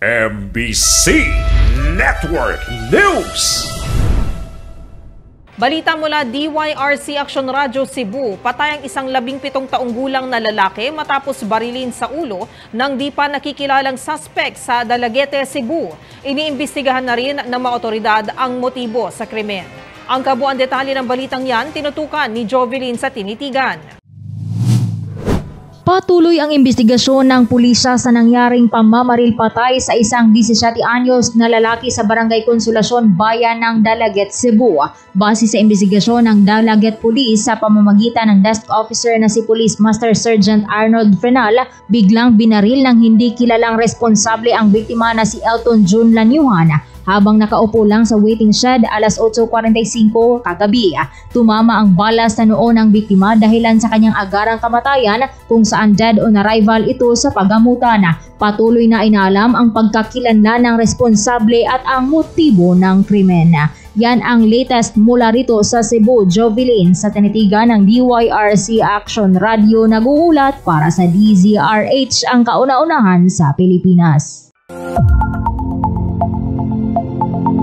MBC Network News. Balita mula DYRC Action Radio Cebu, patay ang isang 17 taong gulang na lalaki matapos barilin sa ulo ng di pa nakikilalang suspect sa Dalaguete, Cebu. Iniimbestigahan na rin ng mga otoridad ang motibo sa krimen. Ang kabuuan detalye ng balitang yan tinutukan ni Jovelyn sa Tinitigan. Patuloy ang investigasyon ng pulisya sa nangyaring pamamaril patay sa isang 17 anyos na lalaki sa Barangay Konsolasyon, Bayan ng Dalaguete, Cebu. Base sa investigasyon ng Dalaguete Police sa pamamagitan ng desk officer na si Police Master Sergeant Arnold Frenal, biglang binaril ng hindi kilalang responsable ang biktima na si Elton June Lanyuhan. Habang nakaupo lang sa waiting shed alas 8:45 kagabi, tumama ang bala sa noo ng biktima dahilan sa kanyang agarang kamatayan kung saan dead on arrival ito sa paggamutan. Patuloy na inaalam ang pagkakilanlan ng responsable at ang motibo ng krimen. Yan ang latest mula rito sa Cebu. Jovelyn sa Tinitigan ng DYRC Action Radio naguulat para sa DZRH, ang kauna-unahan sa Pilipinas.